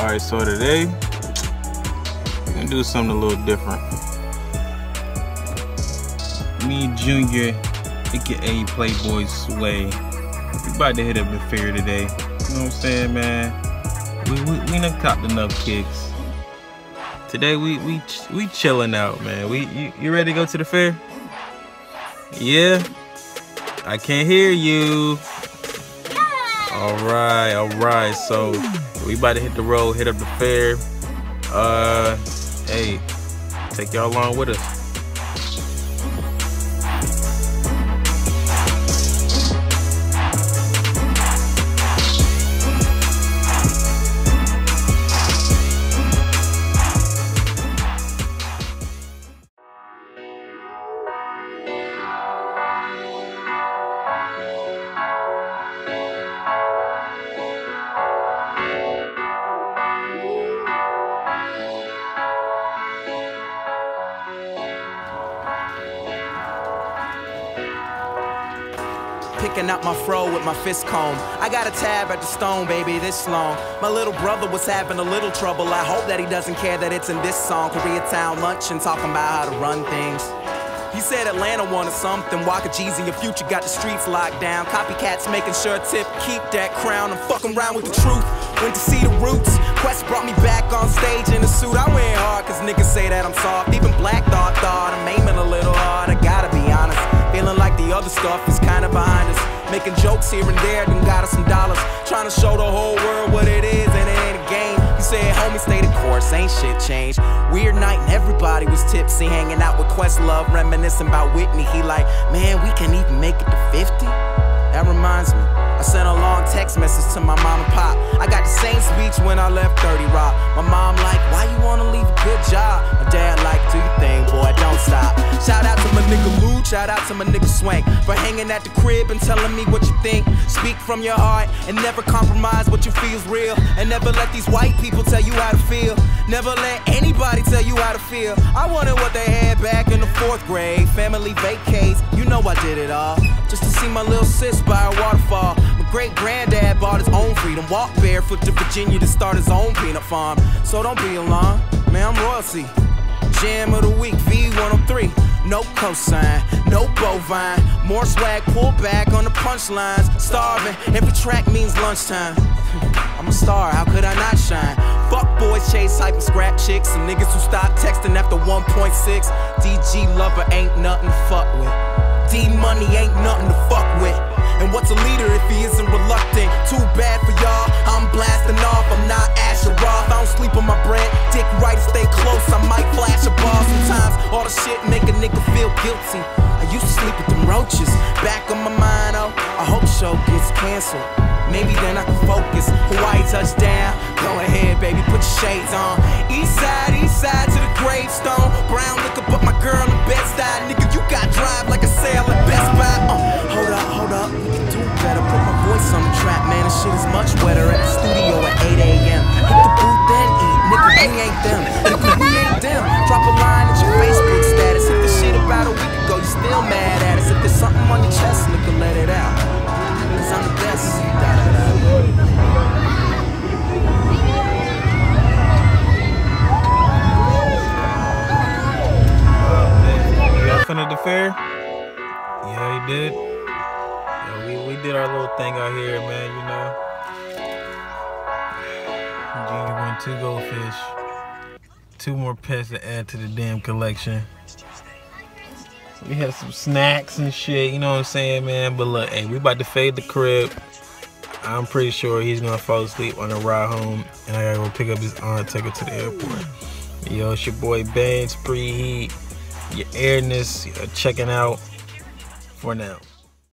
Alright, so today, I'm gonna do something a little different. Me and Junior, aka Playboy Sway, we about to hit up the fair today. You know what I'm saying, man? We done copped enough kicks. Today we chilling out, man. You ready to go to the fair? Yeah? I can't hear you. Alright, so we about to hit the road, hit up the fair. Hey, take y'all along with us. Picking out my fro with my fist comb. I got a tab at the stone, baby, this long. My little brother was having a little trouble. I hope that he doesn't care that it's in this song. Koreatown luncheon, talking about how to run things. He said Atlanta wanted something. Waka G's in your future got the streets locked down. Copycats making sure Tip keep that crown. I'm fucking around with the truth. Went to see the roots. Quest brought me back on stage in a suit. I went hard cause niggas say that I'm soft. Even Black thought I'm aiming a little hard. I gotta be honest. Feeling like the other stuff is kinda behind us. Making jokes here and there, then got us some dollars. Trying to show the whole world what it is, and it ain't a game. He said, homie, stay the course, ain't shit changed. Weird night and everybody was tipsy, hanging out with Questlove, reminiscing about Whitney. He like, man, we can't even make it to 50? That reminds me, I sent a long text message to my mom and pop. I got the same speech when I left 30 Rock. My mom like, why you wanna leave a good job? My dad like, do your thing, boy, don't stop. Shout out to my nigga Lou, shout out to my nigga Swank for hanging at the crib and telling me what you think. Speak from your heart and never compromise what you feel's real. And never let these white people tell you how to feel. Never let anybody tell you how to feel. I wanted what they had back in the 4th grade. Family vacates, you know I did it all. Just to see my little sis by a waterfall. My great granddad bought his own freedom. Walked barefoot to Virginia to start his own peanut farm. So don't be alarmed, man, I'm royalty. Jam of the week, V103. No cosign, no bovine. More swag, pull back on the punchlines. Starving, every track means lunchtime. I'm a star, how could I not shine? Fuck boys, chase hype and scrap chicks. And niggas who stop texting after 1.6. DG lover ain't nothing to fuck with. D money ain't nothing to fuck with. And what's a leader if he isn't reluctant? Too bad for y'all, I'm blasting off. I'm not Asher Roth, I don't sleep on my bread. Dick right, stay close, I might flash a ball. Sometimes all the shit make a nigga feel guilty. I used to sleep with them roaches. Back on my mind, oh, I hope the show gets canceled. Maybe then I can focus. Hawaii touchdown, go ahead baby, put your shades on. East side to the gravestone. Brown liquor, but my girl in Bed-Stuy. Nigga, you got drive like a sale at Best Buy. Hold up, we can do better. Put my voice on the track, man, this shit is much wetter. At the studio at 8 a.m. Hit the booth then eat, nigga, we ain't them. Nigga, we ain't them. Drop a line at your Facebook status. If the shit about a week ago, you still mad at us. If there's something on your chest, nigga, let it out. Cause I'm the best. At the fair? Yeah, he did. Yeah, we did our little thing out here, man, you know. Junior won 2 goldfish. 2 more pets to add to the damn collection. We had some snacks and shit, you know what I'm saying, man? But look, hey, we about to fade the crib. I'm pretty sure he's gonna fall asleep on the ride home, and I gotta go pick up his aunt, take her to the airport. Yo, it's your boy Banks, Preheat. Your airness checking out for now.